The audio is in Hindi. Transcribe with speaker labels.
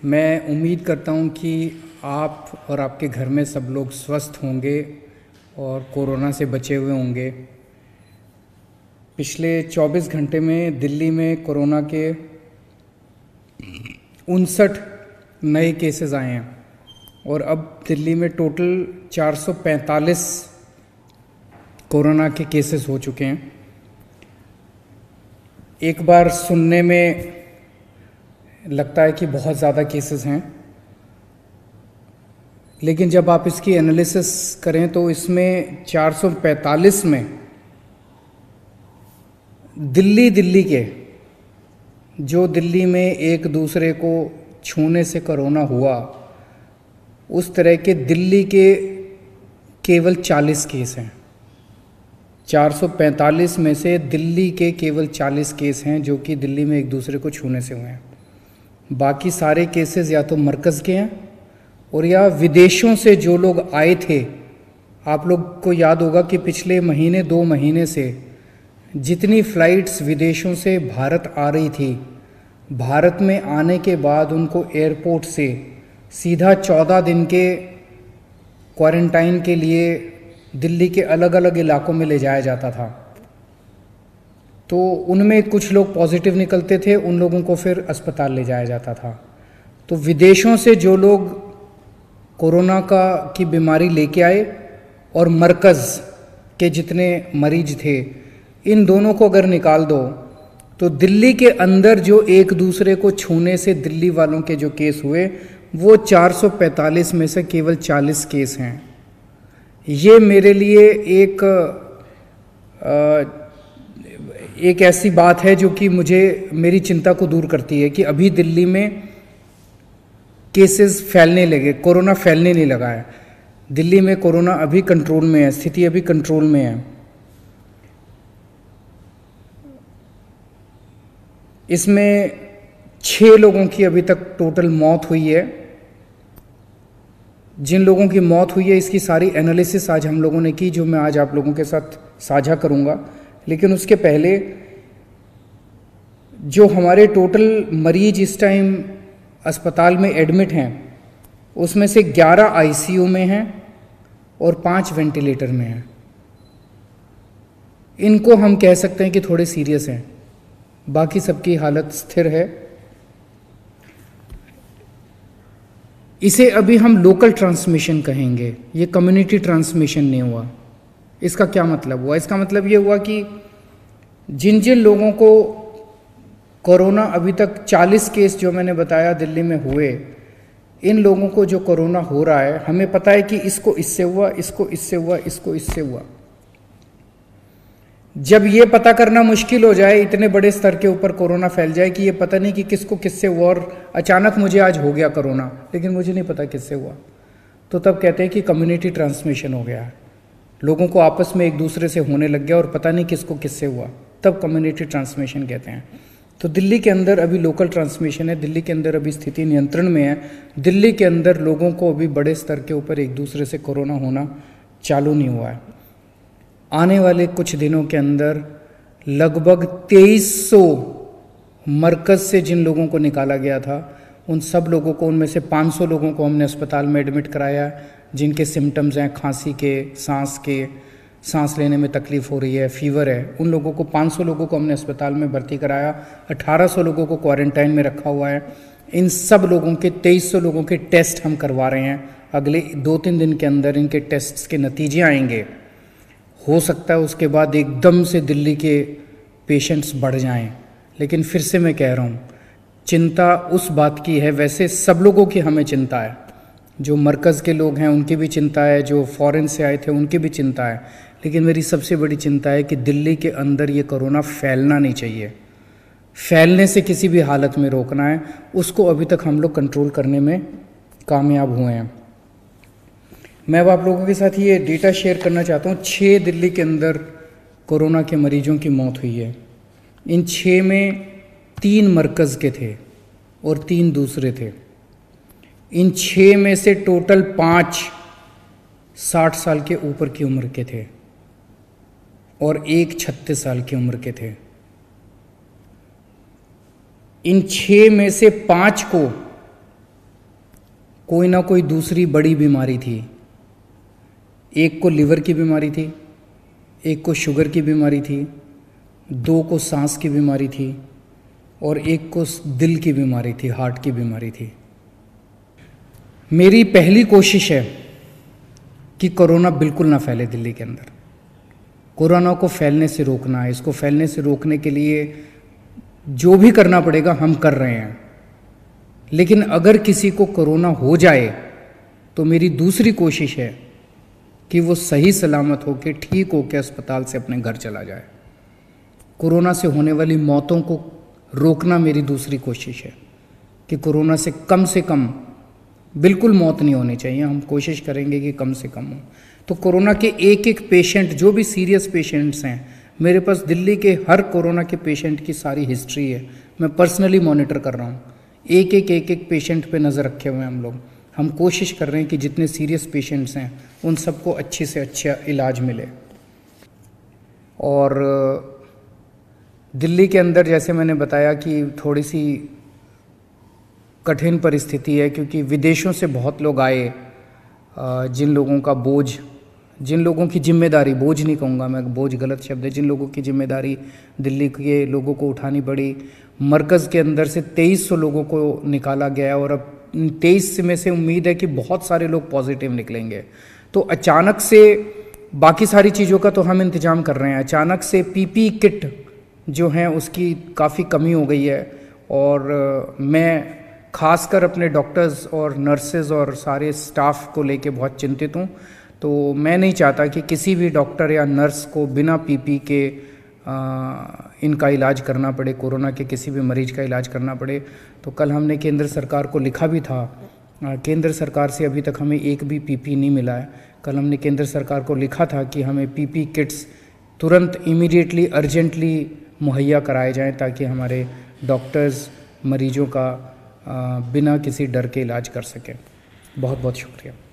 Speaker 1: मैं उम्मीद करता हूँ कि आप और आपके घर में सब लोग स्वस्थ होंगे और कोरोना से बचे हुए होंगे। पिछले 24 घंटे में दिल्ली में कोरोना के 59 नए केसेस आए हैं और अब दिल्ली में टोटल 445 कोरोना के केसेस हो चुके हैं। एक बार सुनने में लगता है कि बहुत ज़्यादा केसेस हैं, लेकिन जब आप इसकी एनालिसिस करें तो इसमें 445 में दिल्ली के जो दिल्ली में एक दूसरे को छूने से कोरोना हुआ, उस तरह के दिल्ली के केवल 40 केस हैं। 445 में से दिल्ली के केवल 40 केस हैं जो कि दिल्ली में एक दूसरे को छूने से हुए हैं। बाकी सारे केसेस या तो मरकज़ के हैं और या विदेशों से जो लोग आए थे। आप लोग को याद होगा कि पिछले महीने 2 महीने से जितनी फ़्लाइट्स विदेशों से भारत आ रही थी, भारत में आने के बाद उनको एयरपोर्ट से सीधा 14 दिन के क्वारंटाइन के लिए दिल्ली के अलग अलग इलाकों में ले जाया जाता था। तो उनमें कुछ लोग पॉजिटिव निकलते थे, उन लोगों को फिर अस्पताल ले जाया जाता था। तो विदेशों से जो लोग कोरोना की बीमारी लेके आए और मरकज़ के जितने मरीज थे, इन दोनों को अगर निकाल दो तो दिल्ली के अंदर जो एक दूसरे को छूने से दिल्ली वालों के जो केस हुए वो 445 में से केवल 40 केस हैं। ये मेरे लिए एक ऐसी बात है जो कि मेरी चिंता को दूर करती है कि अभी दिल्ली में केसेस फैलने लगे, कोरोना फैलने नहीं लगा है। दिल्ली में कोरोना अभी कंट्रोल में है, स्थिति अभी कंट्रोल में है। इसमें 6 लोगों की अभी तक टोटल मौत हुई है। जिन लोगों की मौत हुई है इसकी सारी एनालिसिस आज हम लोगों ने की, जो मैं आज आप लोगों के साथ साझा करूंगा। लेकिन उसके पहले जो हमारे टोटल मरीज इस टाइम अस्पताल में एडमिट हैं, उसमें से 11 आईसीयू में हैं और 5 वेंटिलेटर में हैं। इनको हम कह सकते हैं कि थोड़े सीरियस हैं, बाकी सबकी हालत स्थिर है। इसे अभी हम लोकल ट्रांसमिशन कहेंगे, ये कम्युनिटी ट्रांसमिशन नहीं हुआ। इसका क्या मतलब हुआ? इसका मतलब ये हुआ कि जिन जिन लोगों को कोरोना अभी तक 40 केस जो मैंने बताया दिल्ली में हुए, इन लोगों को जो कोरोना हो रहा है, हमें पता है कि इसको इससे हुआ, इसको इससे हुआ, इसको इससे हुआ। जब ये पता करना मुश्किल हो जाए, इतने बड़े स्तर के ऊपर कोरोना फैल जाए कि ये पता नहीं कि किसको किससे हुआ, और अचानक मुझे आज हो गया कोरोना लेकिन मुझे नहीं पता किससे हुआ, तो तब कहते हैं कि कम्युनिटी ट्रांसमिशन हो गया है। लोगों को आपस में एक दूसरे से होने लग गया और पता नहीं किसको किससे हुआ, तब कम्युनिटी ट्रांसमिशन कहते हैं। तो दिल्ली के अंदर अभी लोकल ट्रांसमिशन है, दिल्ली के अंदर अभी स्थिति नियंत्रण में है। दिल्ली के अंदर लोगों को अभी बड़े स्तर के ऊपर एक दूसरे से कोरोना होना चालू नहीं हुआ है। आने वाले कुछ दिनों के अंदर लगभग 2300 मरकज़ से जिन लोगों को निकाला गया था, उन सब लोगों को, उनमें से 500 लोगों को हमने अस्पताल में एडमिट कराया, जिनके सिम्टम्स हैं खांसी के, सांस लेने में तकलीफ़ हो रही है, फीवर है। उन लोगों को 500 लोगों को हमने अस्पताल में भर्ती कराया, 1800 लोगों को क्वारंटाइन में रखा हुआ है। इन सब लोगों के 2300 लोगों के टेस्ट हम करवा रहे हैं। अगले 2-3 दिन के अंदर इनके टेस्ट के नतीजे आएंगे। हो सकता है उसके बाद एकदम से दिल्ली के पेशेंट्स बढ़ जाएं, लेकिन फिर से मैं कह रहा हूँ, चिंता उस बात की है, वैसे सब लोगों की हमें चिंता है। जो मरकज़ के लोग हैं उनकी भी चिंता है, जो फॉरेन से आए थे उनकी भी चिंता है, लेकिन मेरी सबसे बड़ी चिंता है कि दिल्ली के अंदर ये कोरोना फैलना नहीं चाहिए। फैलने से किसी भी हालत में रोकना है, उसको अभी तक हम लोग कंट्रोल करने में कामयाब हुए हैं। मैं अब आप लोगों के साथ ये डेटा शेयर करना चाहता हूँ। 6 दिल्ली के अंदर कोरोना के मरीजों की मौत हुई है। इन 6 में 3 मरकज़ के थे और 3 दूसरे थे। इन 6 में से टोटल 5 60 साल के ऊपर की उम्र के थे और 1 36 साल की उम्र के थे। इन 6 में से 5 को कोई ना कोई दूसरी बड़ी बीमारी थी। एक को लिवर की बीमारी थी, एक को शुगर की बीमारी थी, 2 को सांस की बीमारी थी और एक को दिल की बीमारी थी, हार्ट की बीमारी थी। मेरी पहली कोशिश है कि कोरोना बिल्कुल ना फैले दिल्ली के अंदर। कोरोना को फैलने से रोकना है। इसको फैलने से रोकने के लिए जो भी करना पड़ेगा हम कर रहे हैं। लेकिन अगर किसी को कोरोना हो जाए तो मेरी दूसरी कोशिश है कि वो सही सलामत होकर ठीक होकर अस्पताल से अपने घर चला जाए। कोरोना से होने वाली मौतों को रोकना मेरी दूसरी कोशिश है कि कोरोना से कम बिल्कुल मौत नहीं होनी चाहिए। हम कोशिश करेंगे कि कम से कम हो। तो कोरोना के एक एक पेशेंट, जो भी सीरियस पेशेंट्स हैं, मेरे पास दिल्ली के हर कोरोना के पेशेंट की सारी हिस्ट्री है। मैं पर्सनली मॉनिटर कर रहा हूँ। एक एक पेशेंट पे नज़र रखे हुए हैं हम लोग। हम कोशिश कर रहे हैं कि जितने सीरियस पेशेंट्स हैं उन सबको अच्छे से अच्छा इलाज मिले। और दिल्ली के अंदर जैसे मैंने बताया कि थोड़ी सी कठिन परिस्थिति है, क्योंकि विदेशों से बहुत लोग आए, जिन लोगों का बोझ, जिन लोगों की जिम्मेदारी, बोझ नहीं कहूँगा मैं, बोझ गलत शब्द है, जिन लोगों की जिम्मेदारी दिल्ली के लोगों को उठानी पड़ी। मरकज़ के अंदर से 2300 लोगों को निकाला गया और अब 23 में से उम्मीद है कि बहुत सारे लोग पॉजिटिव निकलेंगे। तो अचानक से बाकी सारी चीज़ों का तो हम इंतज़ाम कर रहे हैं। अचानक से पीपी किट जो हैं उसकी काफ़ी कमी हो गई है और मैं खासकर अपने डॉक्टर्स और नर्सेज और सारे स्टाफ को लेके बहुत चिंतित हूँ। तो मैं नहीं चाहता कि किसी भी डॉक्टर या नर्स को बिना पीपी के इनका इलाज करना पड़े, कोरोना के किसी भी मरीज का इलाज करना पड़े। तो कल हमने केंद्र सरकार को लिखा भी था। केंद्र सरकार से अभी तक हमें एक भी पीपी नहीं मिला है। कल हमने केंद्र सरकार को लिखा था कि हमें पीपी किट्स तुरंत इमीडिएटली अर्जेंटली मुहैया कराए जाएं, ताकि हमारे डॉक्टर्स मरीजों का बिना किसी डर के इलाज कर सकें। बहुत बहुत शुक्रिया।